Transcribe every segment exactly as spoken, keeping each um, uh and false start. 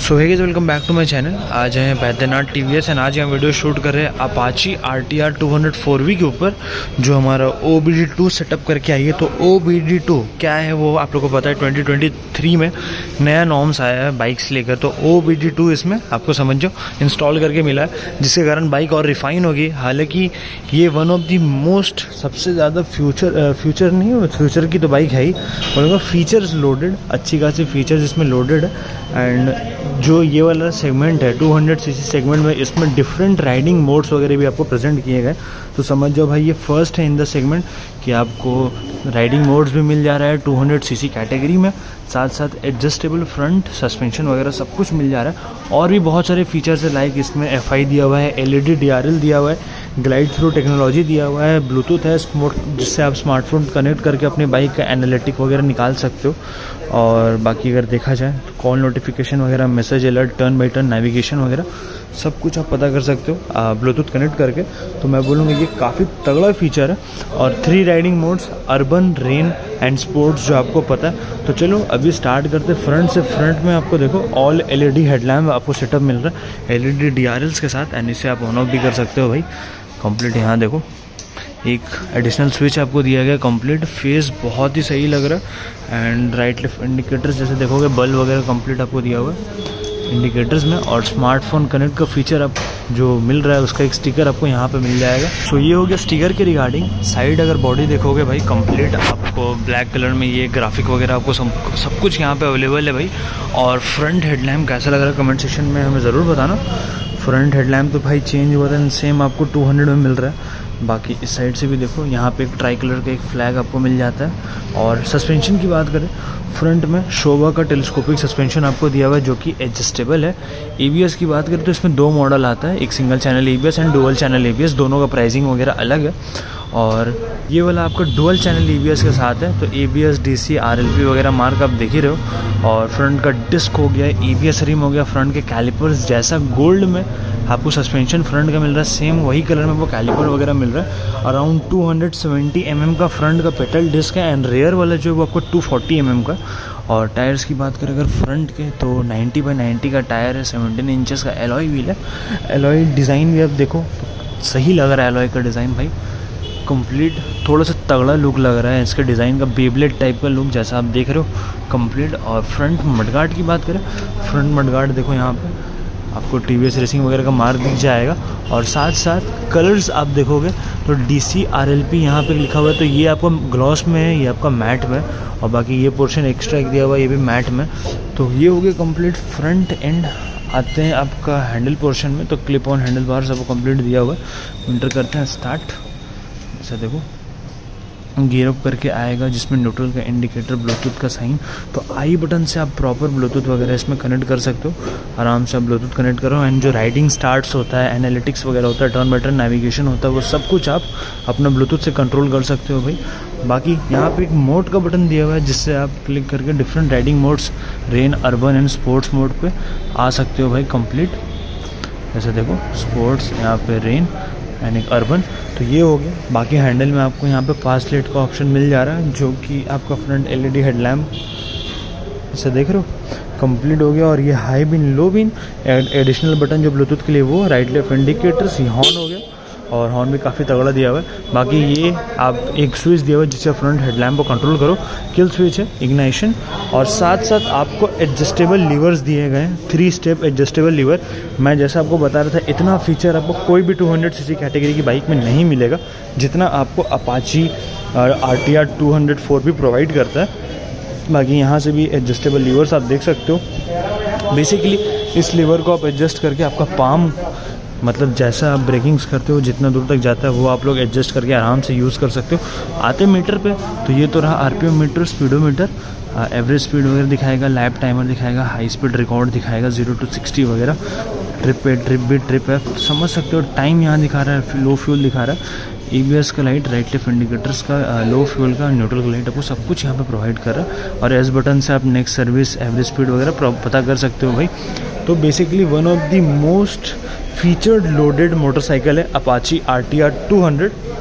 So hey guys, welcome back to my channel. आज हैं Baidyanath TVS and आज हम वीडियो शूट कर रहे हैं Apache R T R two hundred four V के ऊपर, जो हमारा O B D two setup करके आई है। तो ओ बी डी टू क्या है वो आप लोगों को पता है, ट्वेंटी ट्वेंटी थ्री में नया नॉर्म्स आया है बाइक्स लेकर। तो ओ बी डी टू इसमें आपको समझो इंस्टॉल करके मिला है, जिसके कारण बाइक और रिफाइन होगी। हालांकि ये वन ऑफ दी मोस्ट सबसे ज़्यादा फ्यूचर फ्यूचर नहीं फ्यूचर की तो बाइक है ही, बोलूँगा फीचर्स लोडेड, अच्छी खासी फीचर्स इसमें लोडेड है। एंड जो ये वाला सेगमेंट है two hundred C C segment में, इसमें डिफरेंट राइडिंग मोड्स वगैरह भी आपको प्रेजेंट किए गए। तो समझ जाओ भाई ये फर्स्ट है इन द सेगमेंट कि आपको राइडिंग मोड्स भी मिल जा रहा है two hundred C C category में, साथ साथ एडजस्टेबल फ्रंट सस्पेंशन वगैरह सब कुछ मिल जा रहा है। और भी बहुत सारे फीचर्स है, लाइक इसमें एफ आई दिया हुआ है, L E D D R L दिया हुआ है, ग्लाइड थ्रू टेक्नोलॉजी दिया हुआ है, ब्लूटूथ है जिससे आप स्मार्टफोन कनेक्ट करके अपनी बाइक का एनालिटिक वगैरह निकाल सकते हो। और बाकी अगर देखा जाए तो कॉल नोटिफिकेशन वगैरह, message alert, turn by turn navigation वगैरह सब कुछ आप पता कर सकते हो ब्लूटूथ कनेक्ट करके। तो मैं बोलूँगा ये काफ़ी तगड़ा फीचर है। और three riding modes, urban, rain and sports, जो आपको पता है। तो चलो अभी स्टार्ट करते। फ्रंट से फ्रंट में आपको देखो all L E D headlamp आपको सेटअप मिल रहा है L E D D R Ls के साथ, एंड इसे आप ऑन ऑफ भी कर सकते हो भाई कंप्लीट। यहाँ देखो एक एडिशनल स्विच आपको दिया गया कंप्लीट, फेस बहुत ही सही लग रहा है। एंड राइट लेफ्ट इंडिकेटर्स जैसे देखोगे, बल्ब वगैरह कंप्लीट आपको दिया हुआ है इंडिकेटर्स में। और स्मार्टफोन कनेक्ट का फीचर आप जो मिल रहा है उसका एक स्टिकर आपको यहाँ पे मिल जाएगा। सो ये हो गया स्टिकर के रिगार्डिंग। साइड अगर बॉडी देखोगे भाई कंप्लीट आपको ब्लैक कलर में ये ग्राफिक वगैरह आपको सब सब कुछ यहाँ पे अवेलेबल है भाई। और फ्रंट हेडलैम्प कैसा लग रहा है कमेंट सेक्शन में हमें ज़रूर बताना। फ्रंट हेडलैम्प तो भाई चेंज हुआ था, सेम आपको टू हंड्रेड में मिल रहा है। बाकी इस साइड से भी देखो, यहाँ पे एक ट्राई कलर का एक फ्लैग आपको मिल जाता है। और सस्पेंशन की बात करें, फ्रंट में शोभा का टेलीस्कोपिक सस्पेंशन आपको दिया हुआ है जो कि एडजस्टेबल है। ए बी एस की बात करें तो इसमें दो मॉडल आता है, एक single channel A B S and dual channel A B S, दोनों का प्राइसिंग वगैरह अलग है। और ये वाला आपका dual channel A B S के साथ है, तो A B S, D C, R L P वगैरह मार्क आप देख ही रहे हो। और फ्रंट का डिस्क हो गया, ए बी एस रिम हो गया, फ्रंट के कैलिपर्स जैसा गोल्ड में आपको सस्पेंशन फ्रंट का मिल रहा है, सेम वही कलर में वो कैलिपर वगैरह मिल रहा है। Around two hundred seventy M M का फ्रंट का पेटल डिस्क है, एंड रेयर वाला जो है वो आपको टू फोर्टी एम एम का। और टायर्स की बात करें अगर फ्रंट के तो नाइंटी बाई नाइंटी का टायर है, सेवनटीन इंचेस का एलॉय व्हील है। एलॉय डिज़ाइन भी आप देखो तो सही लग रहा है एलॉय का डिज़ाइन भाई, कंप्लीट थोड़ा सा तगड़ा लुक लग रहा है इसके डिज़ाइन का, बेबलेट टाइप का लुक जैसा आप देख रहे हो कंप्लीट। और फ्रंट मडगार्ड की बात करें, फ्रंट मडगार्ड देखो यहाँ पे आपको टी वी एस रेसिंग वगैरह का मार्क दिख जाएगा। और साथ साथ कलर्स आप देखोगे तो D C, R L P यहाँ पे लिखा हुआ है, तो ये आपको ग्लॉस में है, ये आपका मैट में, और बाकी ये पोर्शन एक्स्ट्रा एक दिया हुआ है ये भी मैट में। तो ये हो गया कंप्लीट फ्रंट एंड। आते हैं आपका हैंडल पोर्शन में, तो क्लिप ऑन हैंडल बार सब कंप्लीट दिया हुआ है। विंटर करते हैं स्टार्ट। ऐसा देखो गियर अप करके आएगा जिसमें न्यूट्रल का इंडिकेटर, ब्लूटूथ का साइन। तो आई बटन से आप प्रॉपर ब्लूटूथ वगैरह इसमें कनेक्ट कर सकते हो, आराम से आप ब्लूटूथ कनेक्ट करो। एंड जो राइडिंग स्टार्ट्स होता है, एनालिटिक्स वगैरह होता है, टर्न बाई टर्न नेविगेशन होता है, वो सब कुछ आप अपना ब्लूटूथ से कंट्रोल कर सकते हो भाई। बाकी यहाँ पे एक मोड का बटन दिया हुआ है जिससे आप क्लिक करके different riding modes, rain, urban and sports mode पे आ सकते हो भाई कंप्लीट। ऐसे देखो स्पोर्ट्स, यहाँ पे रेन एंड एक अर्बन, तो ये हो गया। बाकी हैंडल में आपको यहाँ पे फास्ट लाइट का ऑप्शन मिल जा रहा है, जो कि आपका front L E D headlamp इसे देख रहे हो कंप्लीट हो गया। और ये high beam, low beam, additional button जो ब्लूटूथ के लिए वो, राइट लेफ्ट इंडिकेटर्स, ये हॉर्न हो गया, और हॉर्न भी काफ़ी तगड़ा दिया हुआ है। बाकी ये आप एक स्विच दिया हुआ है जिससे फ्रंट हेडलैम्प को कंट्रोल करो, किल स्विच है, इग्नाइशन। और साथ साथ आपको एडजस्टेबल लीवर्स दिए गए हैं, थ्री स्टेप एडजस्टेबल लीवर। मैं जैसा आपको बता रहा था, इतना फीचर आपको कोई भी two hundred C C category की बाइक में नहीं मिलेगा जितना आपको Apache R T R two hundred four भी प्रोवाइड करता है। बाकी यहाँ से भी एडजस्टेबल लीवर्स आप देख सकते हो। बेसिकली इस लीवर को आप एडजस्ट करके आपका पाम, मतलब जैसा आप ब्रेकिंग्स करते हो जितना दूर तक जाता है वो आप लोग एडजस्ट करके आराम से यूज़ कर सकते हो। आते मीटर पे तो ये तो रहा R P M meter, speedometer, average speed वगैरह दिखाएगा, लैप टाइमर दिखाएगा, हाई स्पीड रिकॉर्ड दिखाएगा, जीरो टू सिक्सटी वगैरह, ट्रिप पे ट्रिप भी ट्रिप है, समझ सकते हो। टाइम यहाँ दिखा रहा है, लो फ्यूल दिखा रहा है, ए बी एस का लाइट, राइट लेफ्ट इंडिकेटर्स का, लो फ्यूल का, न्यूट्रल का लाइट, आपको सब कुछ यहाँ पे प्रोवाइड कर रहा है। और एस बटन से आप नेक्स्ट सर्विस, एवरेज स्पीड वगैरह पता कर सकते हो भाई। तो basically one of the most featured loaded motorcycle है Apache R T R two hundred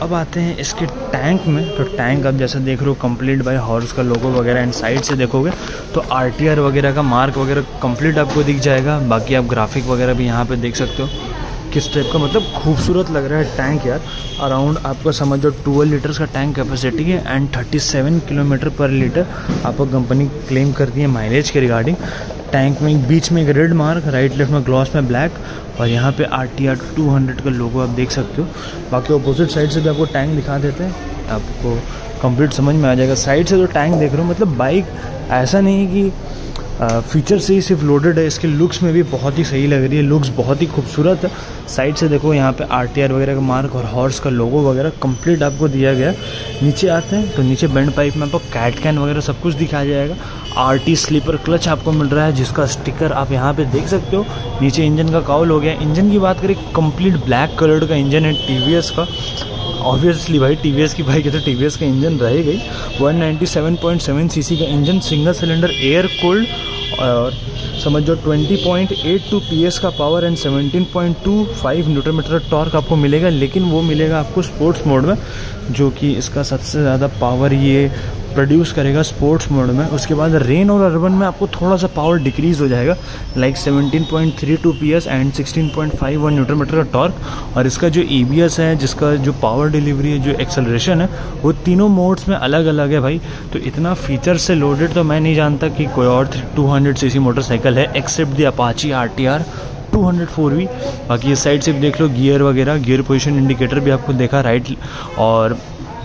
अब आते हैं इसके टैंक में। तो टैंक आप जैसा देख रहे हो कंप्लीट बाय हॉर्स का लोगो वगैरह, एंड साइड से देखोगे तो आरटीआर वगैरह का मार्क वगैरह कंप्लीट आपको दिख जाएगा। बाकी आप ग्राफिक वगैरह भी यहाँ पे देख सकते हो किस टाइप का, मतलब खूबसूरत लग रहा है टैंक यार। अराउंड आपको समझो ट्वेल्व लीटर्स का टैंक कैपेसिटी है and thirty seven kilometre per litre आपको कंपनी क्लेम करती है माइलेज के रिगार्डिंग। टैंक में बीच में एक रेड मार्क, राइट लेफ्ट में ग्लॉस में ब्लैक, और यहाँ पे R T R two hundred का लोगो आप देख सकते हो। बाकी अपोजिट साइड से भी आपको टैंक दिखा देते हैं, आपको कंप्लीट समझ में आ जाएगा। साइड से जो टैंक देख रहे हो, मतलब बाइक ऐसा नहीं है कि फीचर से ही सिर्फ लोडेड है, इसके लुक्स में भी बहुत ही सही लग रही है, लुक्स बहुत ही खूबसूरत है। साइड से देखो यहाँ पे आरटीआर वगैरह का मार्क और हॉर्स का लोगो वगैरह कंप्लीट आपको दिया गया। नीचे आते हैं तो नीचे बेंड पाइप में आपको कैट कैन वगैरह सब कुछ दिखाया जाएगा। आरटी स्लीपर क्लच आपको मिल रहा है जिसका स्टिकर आप यहाँ पे देख सकते हो। नीचे इंजन का काउल हो गया। इंजन की बात करें, कंप्लीट ब्लैक कलर का इंजन है टीवीएस का। ऑब्वियसली भाई टीवीएस की बाइक है तो टीवीएस का इंजन रहेगा ही। One ninety seven point seven CC का engine, single cylinder air cooled, और समझो twenty point eight two PS का power and seventeen point two five newton metre torque आपको मिलेगा। लेकिन वो मिलेगा आपको स्पोर्ट्स मोड में, जो कि इसका सबसे ज़्यादा पावर ये प्रोड्यूस करेगा स्पोर्ट्स मोड में। उसके बाद रेन और अर्बन में आपको थोड़ा सा पावर डिक्रीज हो जाएगा, like seventeen point three two PS and sixteen point five one newton metre का टॉर्क। और इसका जो ईबीएस है, जिसका जो पावर डिलीवरी है, जो एक्सेलरेशन है, वो तीनों मोड्स में अलग अलग है भाई। तो इतना फीचर से लोडेड तो मैं नहीं जानता कि कोई और टू हंड्रेड सीसी मोटरसाइकिल है except the Apache RTR two hundred four V. बाकी इस साइड से भी देख लो गियर वगैरह, गियर पोजीशन इंडिकेटर भी आपको देखा राइट, और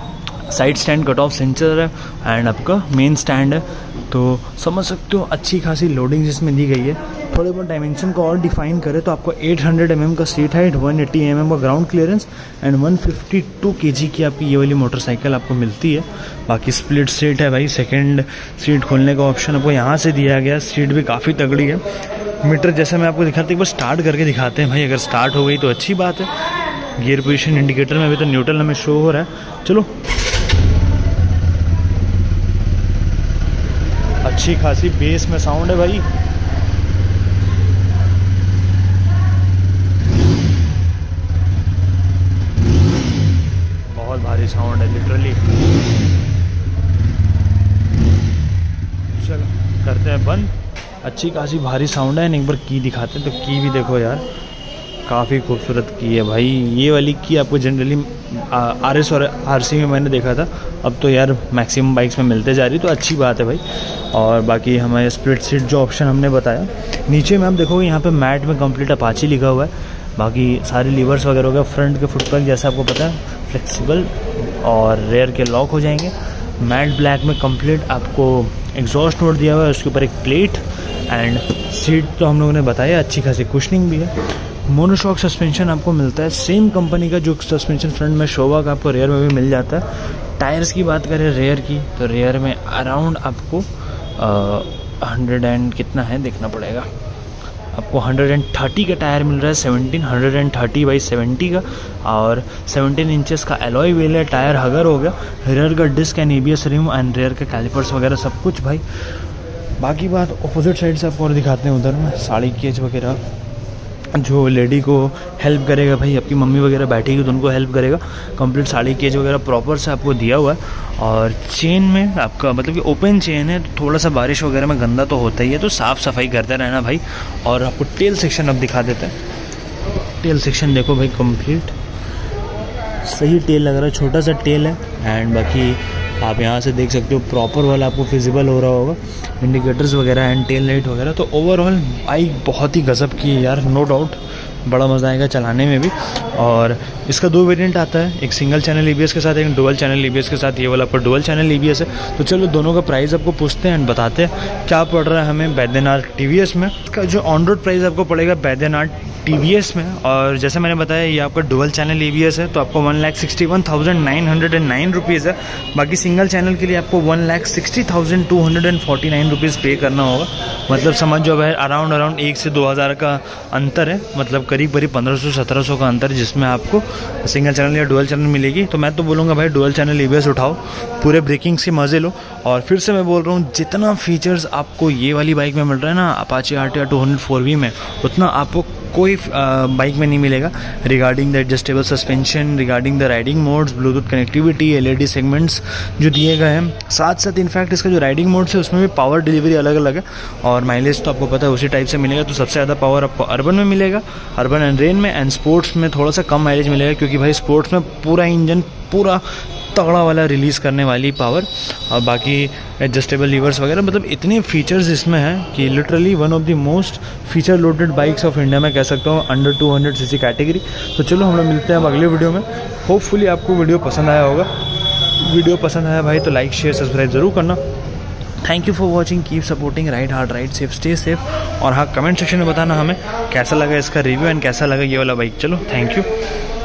side stand cut off sensor है एंड आपका मेन स्टैंड है। तो समझ सकते हो अच्छी खासी लोडिंग जिसमें दी गई है। थोड़े बहुत डायमेंशन को और डिफाइन करें तो आपको एट हंड्रेड एम एम का seat height, one eighty M M का ground clearance and one fifty two KG की आपकी ये वाली मोटरसाइकिल आपको मिलती है। बाकी स्प्लिट सीट है भाई, सेकेंड सीट खोलने का ऑप्शन आपको यहाँ से दिया गया। सीट भी काफ़ी तगड़ी है। मीटर जैसे मैं आपको दिखाता एक बार स्टार्ट करके दिखाते हैं भाई, अगर स्टार्ट हो गई तो अच्छी बात है। गियर पोजीशन इंडिकेटर में अभी तो न्यूट्रल हमें शो हो रहा है। चलो अच्छी खासी बेस में साउंड है भाई। बहुत भारी साउंड है लिटरली। चलो करते हैं बंद। अच्छी खासी भारी साउंड है। एक बार की दिखाते हैं तो की भी देखो यार, काफ़ी खूबसूरत की है भाई। ये वाली की आपको जनरली आर एस और आर सी में मैंने देखा था, अब तो यार मैक्सिमम बाइक्स में मिलते जा रही, तो अच्छी बात है भाई। और बाकी हमारे स्प्लिट सीट जो ऑप्शन हमने बताया, नीचे में आप देखोगे यहाँ पे मैट में कंप्लीट अपाची लिखा हुआ है। बाकी सारे लीवर्स वगैरह हो गया। फ्रंट के फुटपैक जैसा आपको पता है फ्लेक्सिबल, और रेयर के लॉक हो जाएंगे। मैट ब्लैक में कंप्लीट आपको एग्जॉस्ट नोट दिया हुआ है, उसके ऊपर एक प्लेट एंड सीट तो हम लोगों ने बताया, अच्छी खासी कुशनिंग भी है। मोनोशॉक सस्पेंशन आपको मिलता है, सेम कंपनी का जो सस्पेंशन फ्रंट में शोवा का आपको रेयर में भी मिल जाता है। टायर्स की बात करें रेयर की, तो रेयर में अराउंड आपको हंड्रेड एंड कितना है देखना पड़ेगा, आपको हंड्रेड एंड थर्टी का टायर मिल रहा है, seventeen hundred and thirty by seventy का, और सेवनटीन इंचेस का एलॉय व्हील है। टायर हगर हो गया। रेयर का disc and ABS rim and rear के कैलिपर्स वगैरह सब कुछ भाई। बाकी बात अपोजिट साइड से आपको और दिखाते हैं, उधर में साड़ी केज वगैरह जो लेडी को हेल्प करेगा भाई, आपकी मम्मी वगैरह बैठेगी तो उनको हेल्प करेगा। कंप्लीट साड़ी केज वगैरह प्रॉपर से आपको दिया हुआ है। और चेन में आपका मतलब कि ओपन चेन है, तो थोड़ा सा बारिश वगैरह में गंदा तो होता ही है, तो साफ़ सफाई करते रहना भाई। और आपको टेल सेक्शन अब दिखा देते हैं। टेल सेक्शन देखो भाई, कंप्लीट सही टेल लग रहा है, छोटा सा टेल है। एंड बाकी आप यहाँ से देख सकते हो प्रॉपर वाला आपको विजिबल हो रहा होगा, इंडिकेटर्स वगैरह एंड टेल लाइट वगैरह। तो ओवरऑल बाइक बहुत ही गजब की है यार, नो डाउट। बड़ा मज़ा आएगा चलाने में भी। और इसका दो वेरिएंट आता है, एक सिंगल चैनल ईबीएस के साथ, एक डुअल चैनल ईबीएस के साथ। ये वाला आपका डुअल चैनल ईबीएस है। तो चलो दोनों का प्राइस आपको पूछते हैं एंड बताते हैं क्या पड़ रहा है हमें बैद्यनाथ टीवीएस में। इसका जो ऑन रोड प्राइस आपको पड़ेगा बैद्यनाथ टीवीएस में, और जैसे मैंने बताया ये आपका डुअल चैनल ईबीएस है, तो आपको one lakh sixty one thousand nine hundred and nine rupees है। बाकी सिंगल चैनल के लिए आपको one lakh sixty thousand two hundred and forty nine rupees pay करना होगा। मतलब समझ जो है अराउंड अराउंड एक से दो हज़ार का अंतर है, मतलब करीब करीब पंद्रह सौ सत्रह सौ का अंतर, जिसमें आपको सिंगल चैनल या डुअल चैनल मिलेगी। तो मैं तो बोलूँगा भाई डुअल चैनल ईबीएस उठाओ, पूरे ब्रेकिंग से मज़े लो। और फिर से मैं बोल रहा हूँ, जितना फीचर्स आपको ये वाली बाइक में मिल रहा है ना Apache RTR two hundred four V में, उतना आपको कोई बाइक में नहीं मिलेगा। Regarding the adjustable suspension, regarding the riding modes, Bluetooth connectivity, LED segments जो दिए गए हैं, साथ साथ इनफैक्ट इसका जो राइडिंग मोड्स है उसमें भी पावर डिलीवरी अलग अलग है, और माइलेज तो आपको पता है उसी टाइप से मिलेगा। तो सबसे ज़्यादा पावर आपको अर्बन में मिलेगा, अर्बन एंड रेन में, एंड स्पोर्ट्स में थोड़ा सा कम माइलेज मिलेगा, क्योंकि भाई स्पोर्ट्स में पूरा इंजन पूरा तगड़ा वाला रिलीज़ करने वाली पावर, और बाकी एडजस्टेबल लीवर्स वगैरह, मतलब इतने फीचर्स इसमें हैं कि literally one of the most feature loaded bikes of India में कह सकता हूँ, under two hundred C C category. तो चलो हम लोग मिलते हैं अब अगले वीडियो में। होपफुली आपको वीडियो पसंद आया होगा। वीडियो पसंद आया भाई तो लाइक शेयर सब्सक्राइब ज़रूर करना। Thank you for watching, keep supporting, ride hard, ride safe, stay safe. और हाँ, कमेंट सेक्शन में बताना हमें कैसा लगा इसका रिव्यू एंड कैसा लगा ये वाला बाइक। चलो, थैंक यू।